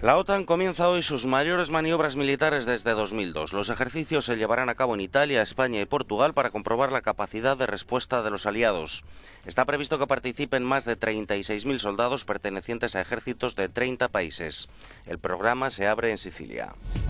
La OTAN comienza hoy sus mayores maniobras militares desde 2002. Los ejercicios se llevarán a cabo en Italia, España y Portugal para comprobar la capacidad de respuesta de los aliados. Está previsto que participen más de 36.000 soldados pertenecientes a ejércitos de 30 países. El programa se abre en Sicilia.